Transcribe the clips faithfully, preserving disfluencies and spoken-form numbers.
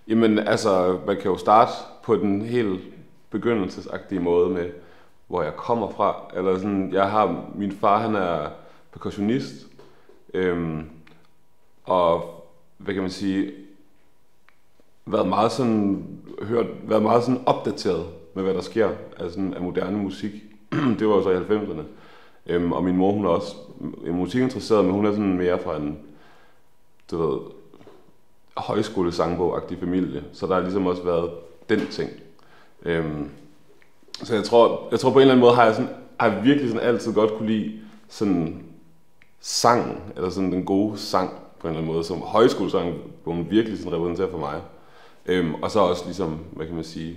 Jamen altså, man kan jo starte på den helt begyndelsesagtige måde med, hvor jeg kommer fra. Eller sådan, jeg har, min far han er percussionist, øhm, og hvad kan man sige, været meget sådan, hørt, været meget sådan opdateret med, hvad der sker af, sådan, af moderne musik. Det var jo så i halvfemserne. Øhm, og min mor, hun er også musikinteresseret, men hun er sådan mere fra en, du ved, højskolesangbog-agtig familie. Så der har ligesom også været den ting. Øhm, så jeg tror, jeg tror på en eller anden måde, har jeg, sådan, har jeg virkelig sådan altid godt kunne lide sådan sang, eller sådan den gode sang på en eller anden måde, som højskolesang, hvor hun virkelig sådan repræsenterer for mig. Øhm, og så også ligesom, hvad kan man sige,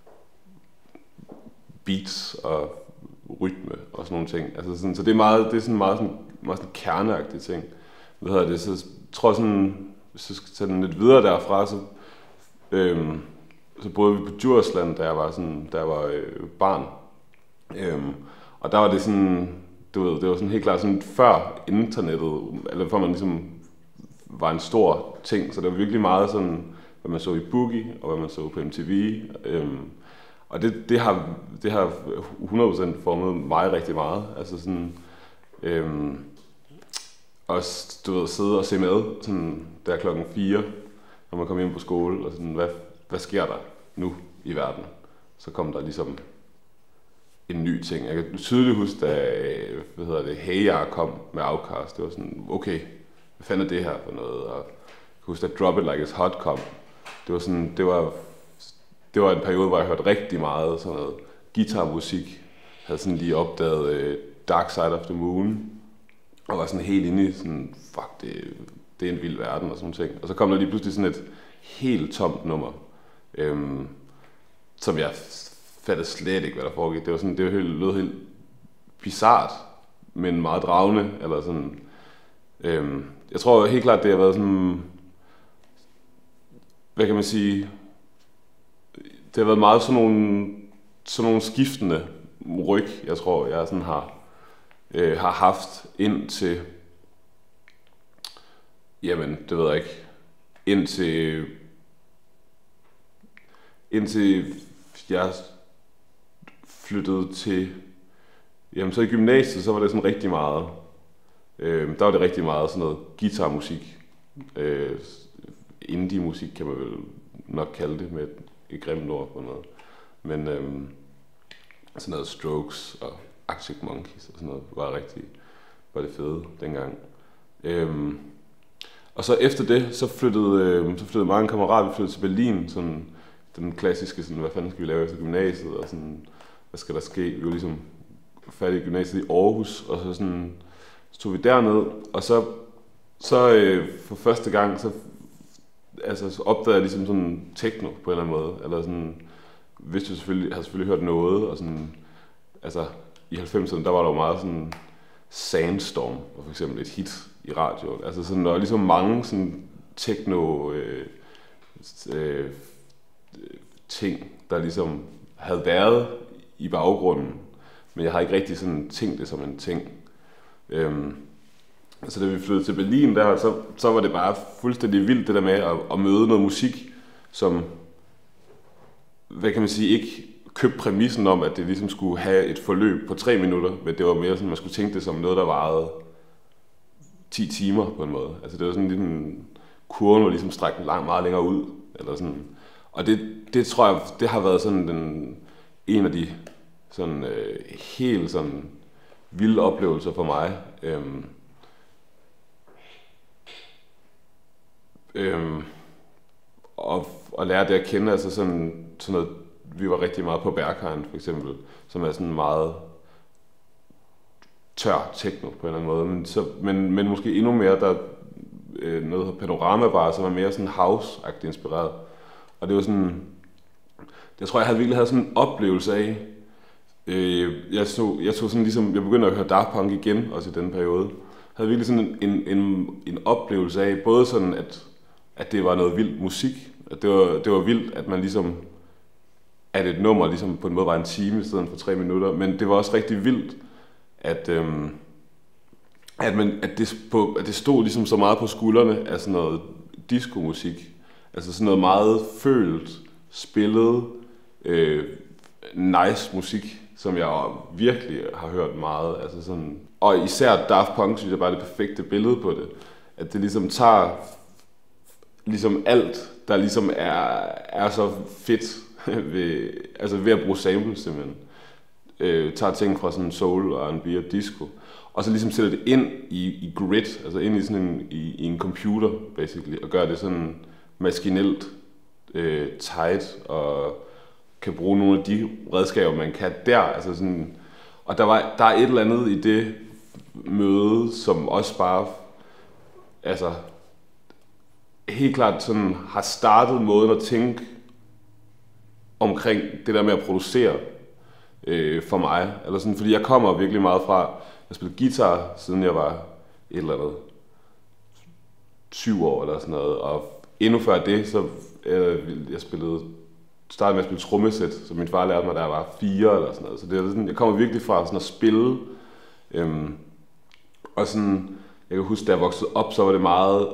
beats og rytme og sådan nogle ting. Altså sådan, så det er meget, det er sådan meget sådan, meget sådan kerneagtige ting. Hvad hedder det? Så jeg tror sådan, hvis jeg skal tage den lidt videre derfra, så, øhm, så boede vi på Djursland, da jeg var sådan, da jeg var øh, barn. Øhm, og der var det sådan, du ved, det var sådan helt klart sådan før internettet, eller før man ligesom var en stor ting, så det var virkelig meget sådan, hvad man så i Boogie, og hvad man så på M T V. Øhm, og det, det, har, det har hundrede procent formet mig rigtig meget. Altså sådan, øhm, også, du ved, sidde og se med, sådan der klokken fire, når man kommer hjem på skole, og sådan, hvad, hvad sker der nu i verden? Så kom der ligesom en ny ting. Jeg kan tydeligt huske, da, hvad hedder det, Hey Ya kom med Outkast. Det var sådan, okay, hvad fanden er det her for noget? Og jeg kan huske, da Drop It Like It's Hot kom. Det var sådan, det var, det var en periode, hvor jeg hørte rigtig meget sådan noget guitarmusik. Jeg havde sådan lige opdaget uh, Dark Side of the Moon. Og var sådan helt inde i sådan, fuck, det, det er en vild verden og sådan ting. Og så kom der lige pludselig sådan et helt tomt nummer, øhm, som jeg fattede slet ikke, hvad der foregik. Det var sådan, det var helt, lød helt bizart, men meget dragende, eller sådan. Øhm, jeg tror helt klart, det har været sådan, hvad kan man sige, det har været meget sådan nogle, sådan nogle skiftende ryg, jeg tror, jeg sådan har, øh, har haft ind til, jamen, det ved jeg ikke, ind til, indtil jeg flyttede til, jamen så i gymnasiet, så var det sådan rigtig meget, øh, der var det rigtig meget sådan noget guitarmusik, øh, indie-musik kan man vel nok kalde det med et grimt ord på noget, men øh, sådan noget Strokes og Arctic Monkeys og sådan noget var rigtig, var det fede dengang. Øh, og så efter det, så flyttede, øh, så flyttede mange kammerater, vi flyttede til Berlin, sådan den klassiske, sådan, hvad fanden skal vi lave efter gymnasiet, og sådan, hvad skal der ske? Vi var ligesom færdige i gymnasiet i Aarhus, og så, sådan, så tog vi derned, og så, så øh, for første gang, så, altså, så opdagede jeg ligesom sådan techno på en eller anden måde, eller sådan, vidste jeg selvfølgelig, jeg havde selvfølgelig hørt noget, og sådan, altså, i halvfemserne, der var der jo meget sådan, Sandstorm, var for eksempel et hit i radio, altså sådan, der var ligesom mange sådan techno, øh, øh, ting, der ligesom havde været i baggrunden, men jeg har ikke rigtig sådan tænkt det som en ting. Øhm, så da vi flyttede til Berlin der, så, så var det bare fuldstændig vildt det der med at, at møde noget musik, som, hvad kan man sige, ikke købte præmissen om, at det ligesom skulle have et forløb på tre minutter, men det var mere sådan, man skulle tænke det som noget, der varede ti timer på en måde. Altså det var sådan en kurven, hvor ligesom strækte langt meget længere ud, eller sådan. Og det, det tror jeg, det har været sådan den, en af de sådan, øh, helt sådan vilde oplevelser for mig. Øhm, øhm, og, og lære det at kende, altså sådan, sådan noget, vi var rigtig meget på Berghain for eksempel, som er sådan meget tør techno på en eller anden måde, men, så, men, men måske endnu mere, der øh, noget panorama bare, som er mere sådan house-agtigt inspireret. Og det var sådan, jeg tror, jeg havde virkelig havde sådan en oplevelse af, øh, jeg så, jeg så sådan ligesom, jeg begyndte at høre Daft Punk igen, også i den periode, jeg havde virkelig sådan en, en, en oplevelse af, både sådan, at, at det var noget vild musik, at det var, det var vildt, at man ligesom, at et nummer ligesom på en måde var en time i stedet for tre minutter, men det var også rigtig vildt, at, øhm, at, man, at, det, på, at det stod ligesom så meget på skuldrene af sådan noget disco-musik, Altså sådan noget meget følt, spillet, øh, nice musik, som jeg virkelig har hørt meget. Altså sådan, og især Daft Punk synes jeg bare er det perfekte billede på det. At det ligesom tager ligesom alt, der ligesom er, er så fedt ved, altså ved at bruge samples simpelthen. Øh, tager ting fra sådan soul og R and B og disco, og så ligesom sætter det ind i, i grid, altså ind i sådan en, i, i en computer, basically, og gør det sådan maskinelt øh, tight, og kan bruge nogle af de redskaber, man kan der, altså sådan, og der, var, der er et eller andet i det møde, som også bare, altså, helt klart sådan, har startet måden at tænke omkring det der med at producere øh, for mig, eller sådan, fordi jeg kommer virkelig meget fra, jeg spillede guitar, siden jeg var et eller andet syv år eller sådan noget, og endnu før det, så øh, jeg spillede, startede med at spille trommesæt, som min far lærte mig, da jeg var fire eller sådan noget, så det er sådan, jeg kommer virkelig fra sådan at spille, øhm, og sådan, jeg kan huske, da jeg voksede op, så var det meget,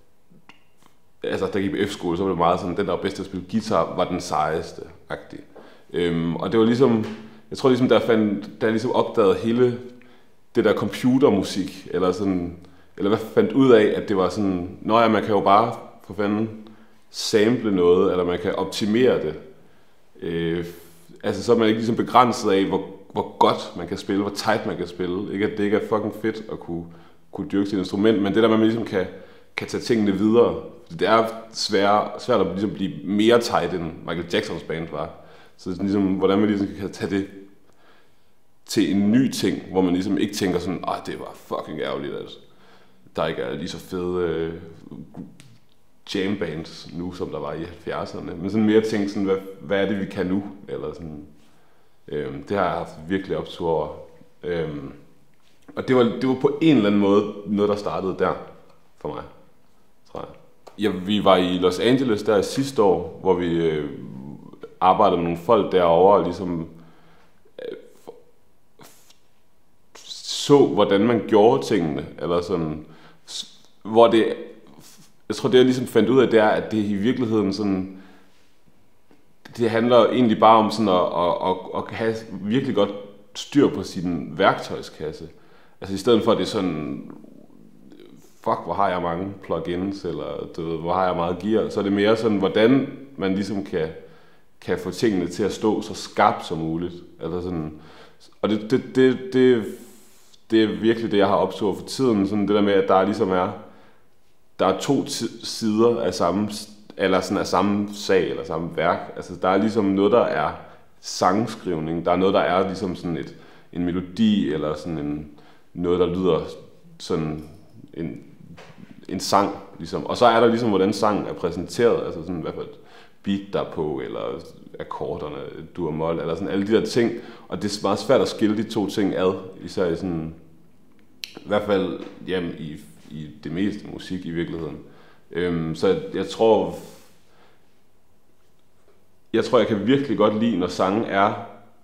altså da jeg gik på F-skole, så var det meget sådan, den der var bedst til at spille guitar, var den sejeste, agtig. Øhm, og det var ligesom, jeg tror ligesom, der fandt, da jeg ligesom opdagede hele det der computermusik, eller sådan, eller hvad fandt ud af, at det var sådan, nå ja, man kan jo bare for fanden sample noget, eller man kan optimere det. Øh, altså så er man ikke ligesom begrænset af, hvor, hvor godt man kan spille, hvor tight man kan spille. Ikke at det ikke er fucking fedt at kunne, kunne dyrke sit instrument, men det der, man ligesom kan, kan tage tingene videre. Det er svært, svært at ligesom blive mere tight, end Michael Jacksons band var. Så det er ligesom, hvordan man ligesom kan tage det til en ny ting, hvor man ligesom ikke tænker sådan, ah, det var fucking ærgerligt, at der ikke er lige så fede øh, jambands nu, som der var i halvfjerdserne. Men sådan mere tænke sådan, hvad, hvad er det, vi kan nu? Eller sådan, øh, det har jeg haft virkelig optur over. Øh, og det var, det var på en eller anden måde noget, der startede der for mig, tror jeg. Ja, vi var i Los Angeles der sidste år, hvor vi øh, arbejdede med nogle folk derovre, og ligesom øh, så, hvordan man gjorde tingene, eller sådan, hvor det, jeg tror det jeg ligesom fandt ud af, det er, at det i virkeligheden sådan, det handler egentlig bare om sådan at, at, at, at have virkelig godt styr på sin værktøjskasse. Altså i stedet for at det er sådan, fuck, hvor har jeg mange plugins, eller du ved, hvor har jeg meget gear, så er det mere sådan, hvordan man ligesom kan, kan få tingene til at stå så skarpt som muligt. Altså sådan, og det, det, det, det, det er virkelig det, jeg har opstået for tiden, sådan det der med, at der ligesom er, der er to t- sider af samme, eller sådan af samme sag, eller samme værk. Altså der er ligesom noget, der er sangskrivning, der er noget, der er ligesom sådan et, en melodi, eller sådan en, noget, der lyder sådan en, en sang, ligesom. Og så er der ligesom, hvordan sangen er præsenteret, altså sådan, hvad for et beat der er på, eller akkorderne, dur og mol, eller sådan alle de der ting. Og det er meget svært at skille de to ting ad, især i sådan, i hvert fald, jamen, i, i det meste musik i virkeligheden. Øhm, så jeg, jeg tror, jeg tror, jeg kan virkelig godt lide, når sange er,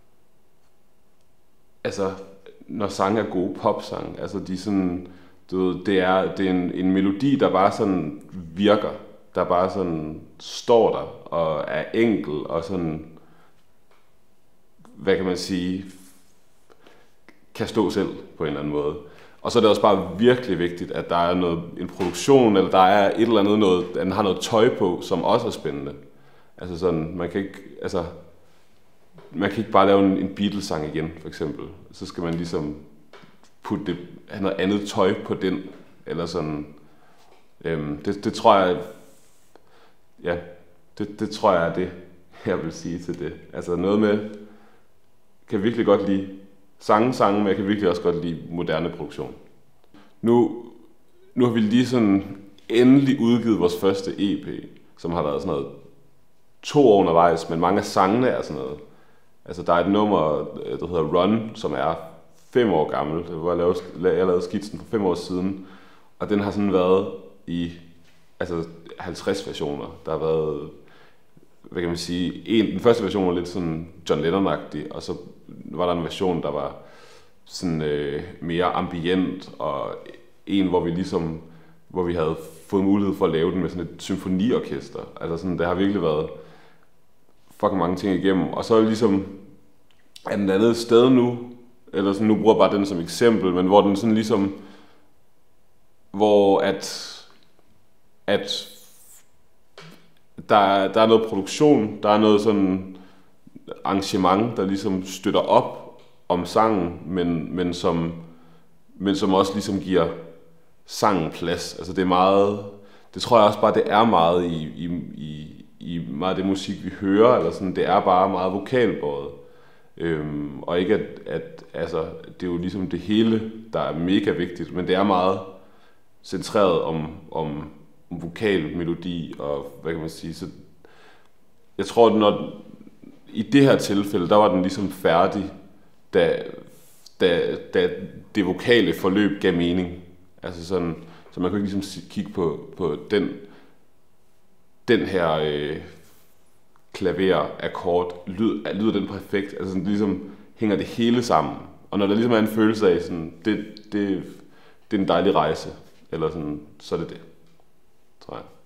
altså, når sange er gode popsange, altså de sådan, du ved, det er, det er en, en melodi, der bare sådan virker, der bare sådan står der, og er enkel, og sådan, hvad kan man sige, kan stå selv på en eller anden måde. Og så er det også bare virkelig vigtigt, at der er noget, en produktion, eller der er et eller andet, noget, den har noget tøj på, som også er spændende. Altså sådan, man kan ikke, altså, man kan ikke bare lave en, en Beatles-sang igen, for eksempel. Så skal man ligesom putte det, have noget andet tøj på den, eller sådan. Øhm, det, det tror jeg, ja, det, det tror jeg er det, jeg vil sige til det. Altså noget med, kan virkelig godt lide sange, sange, men jeg kan virkelig også godt lide moderne produktion. Nu, nu har vi lige sådan endelig udgivet vores første E P, som har været sådan noget to år undervejs, men mange af sangene er sådan noget. Altså der er et nummer, der hedder Run, som er fem år gammel. Det var jeg lavet, jeg lavede skitsen for fem år siden, og den har sådan været i altså halvtreds versioner. Der har været, hvad kan man sige, en, den første version var lidt sådan John Lennon-agtig, og så var der en version, der var sådan øh, mere ambient, og en, hvor vi ligesom hvor vi havde fået mulighed for at lave den med sådan et symfoniorkester. Altså sådan, det har virkelig været fucking mange ting igennem. Og så er det ligesom, er den andet sted nu, eller sådan, nu bruger jeg bare den som eksempel, men hvor den sådan ligesom, hvor at, at der, der er noget produktion, der er noget sådan arrangement, der ligesom støtter op om sangen, men, men, som, men som også ligesom giver sangen plads. Altså det er meget, det tror jeg også bare, det er meget i, i, i, i meget af det musik, vi hører, eller sådan, det er bare meget vokalbåret. Øhm, og ikke at, at altså, det er jo ligesom det hele, der er mega vigtigt, men det er meget centreret om, om, om vokal, melodi og hvad kan man sige. Så jeg tror, når i det her tilfælde, der var den ligesom færdig, da, da, da det vokale forløb gav mening. Altså sådan, så man kan ikke ligesom kigge på, på den, den her øh, klaverakkord, lyder, lyder den perfekt, altså sådan, ligesom hænger det hele sammen. Og når der ligesom er en følelse af, sådan, det, det, det er en dejlig rejse, eller sådan, så er det det, tror jeg.